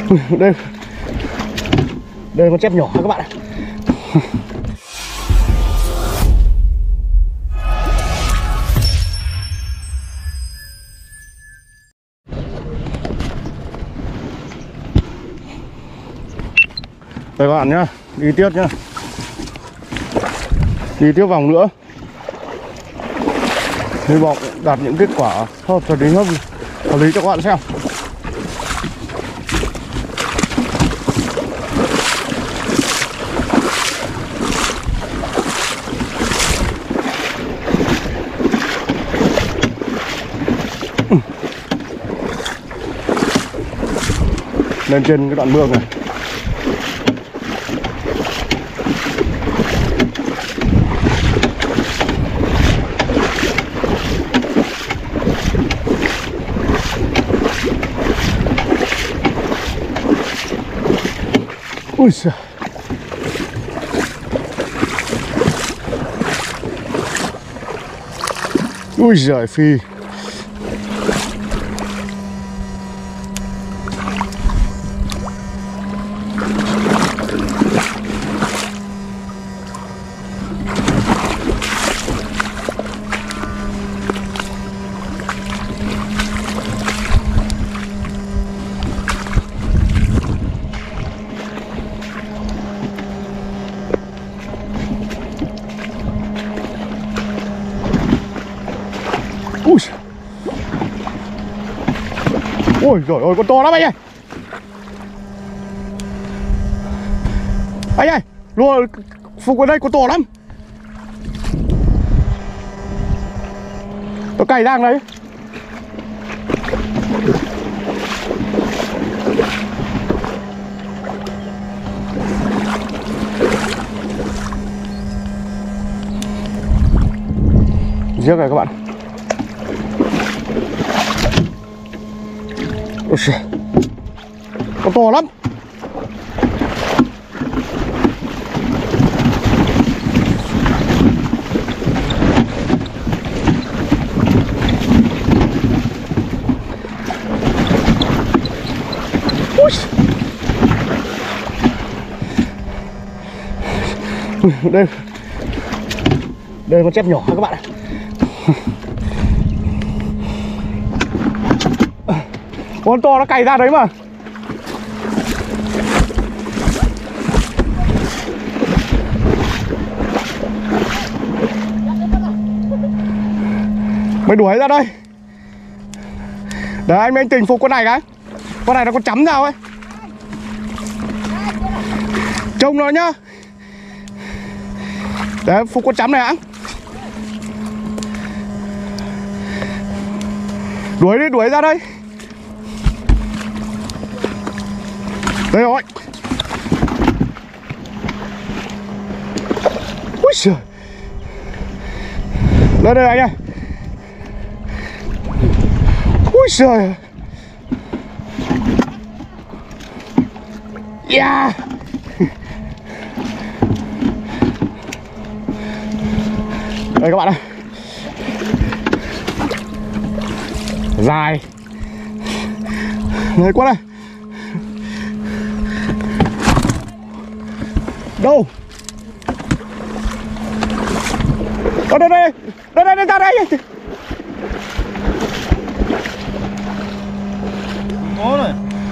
Đây là con chép nhỏ các bạn ạ. Đây các bạn nhá, đi tiếp nhá. Đi tiếp vòng nữa. Hy vọng đạt những kết quả hợp lý cho các bạn xem. Lên trên cái đoạn mương này. Ui giời. Ui giời phi. Ui. Ôi giời ơi, con to lắm anh ơi. Anh ơi, lùa phục ở đây con to lắm. Nó cày đang đấy. Giết này các bạn. Ôi giời, con to lắm. Ui. Đây là con chép nhỏ các bạn ạ. Con to nó cày ra đấy mà. Mày đuổi ra đây. Đấy anh Tình phục con này cái. Con này nó có chấm nào ấy. Trông nó nhá. Đấy phục con chấm này hả? Đuổi đi, đuổi ra đây. Đây rồi. Úi giời. Lên đây anh ơi. Úi giời. Yeah. Đây các bạn ơi. Dài. Đây quá đây. Đâu? Đây đây đây. Đây ra đây. Có rồi.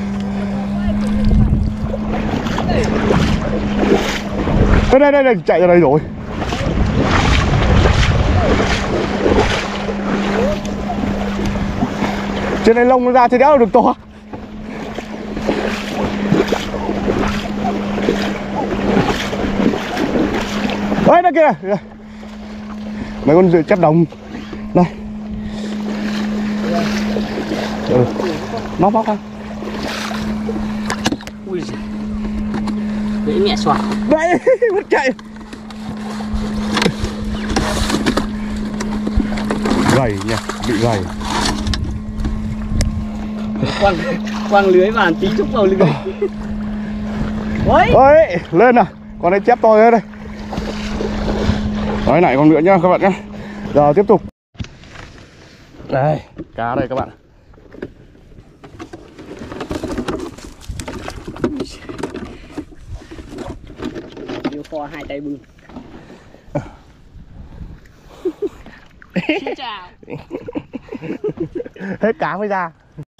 Đây chạy ra đây rồi. Trên này lông nó ra thì đéo được to. Đấy đó kìa. Mấy con chép đồng. Đây. Móc không? Ui giời. Đấy mẹ xoạc. Đấy, mất chạy. Gầy nha, bị gầy. Quăng lưới vào tí chúc vào lưới. Ôi, lên nào. Con này chép to đây. Đấy lại con nữa nhá các bạn nhá. Giờ tiếp tục. Đây, cá đây các bạn. kho hai tay bưng. Xin chào. Hết cá mới ra.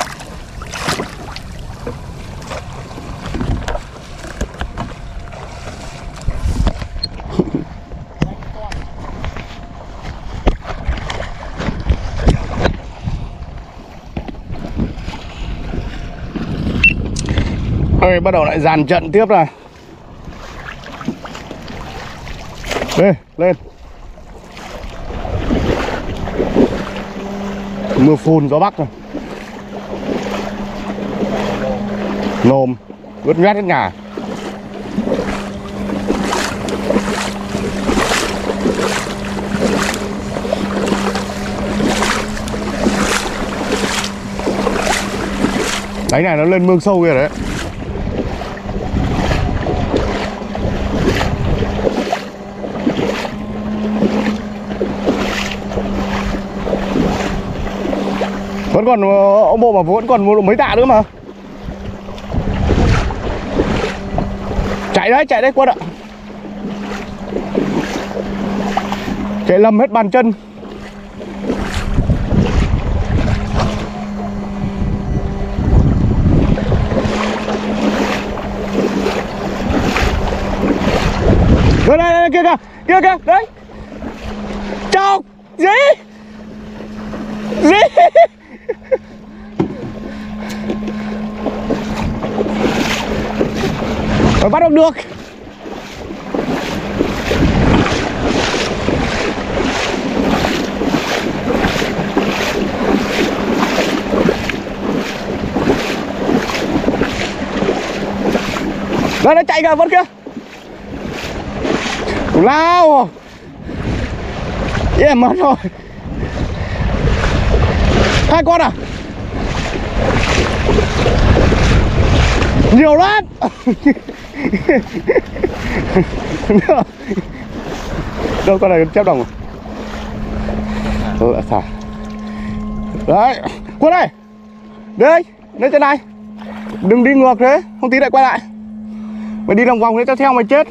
Ơi, bắt đầu lại dàn trận tiếp rồi. Lên, lên. Mưa phùn gió bắc rồi. Nồm ướt nhét hết nhà. Đấy này nó lên mương sâu kìa đấy. Vẫn còn ông bộ mà vẫn còn mấy tạ nữa mà. Chạy đấy Quân ạ. Chạy lầm hết bàn chân. Đây kia kìa đấy. Chào gì phải bắt được. Đây nó chạy kìa vẫn kia. Lao. Mất rồi. Hai con à? Nhiều lắm. Đâu con này chép đồng rồi. Tôi lại xả. Đấy, Quân ơi. Đây, lên trên này. Đừng đi ngược thế, không tí lại quay lại. Mày đi lòng vòng thế tao theo mày chết.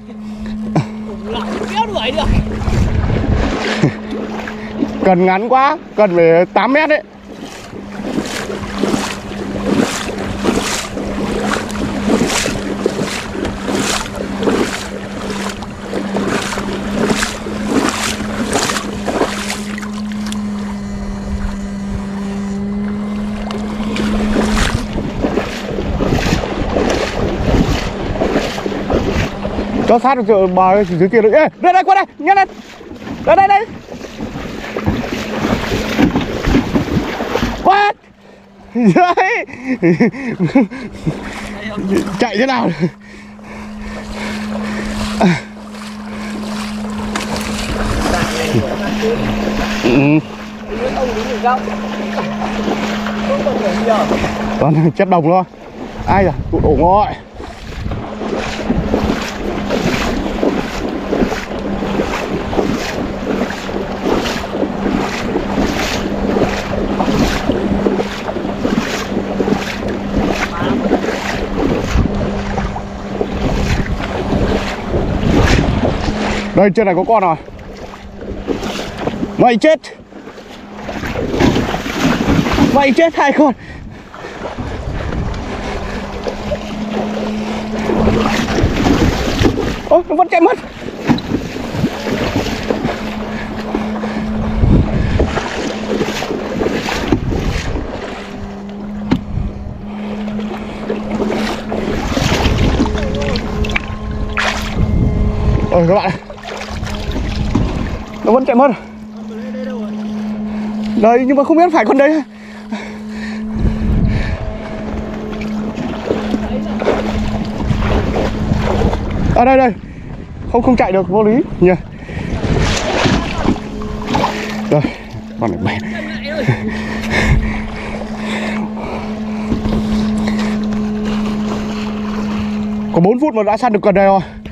Kéo đuổi được. Cần ngắn quá, cần phải 8 mét đấy. Cho sát được bờ dưới kia được. Ê, đây qua đây, nhanh lên. Đây. What? Đấy. Chạy thế nào? Toàn chép đồng thôi. Ai à, tụt ổ ngọi. Đây trên này có con rồi. Mày chết. Mày chết hai con. Ôi nó vẫn chạy mất. Ôi các bạn, nó vẫn chạy mất. Đây nhưng mà không biết phải con đấy. À đây không chạy được, vô lý nhỉ. Đây con này bè. Có 4 phút mà đã săn được cần này rồi.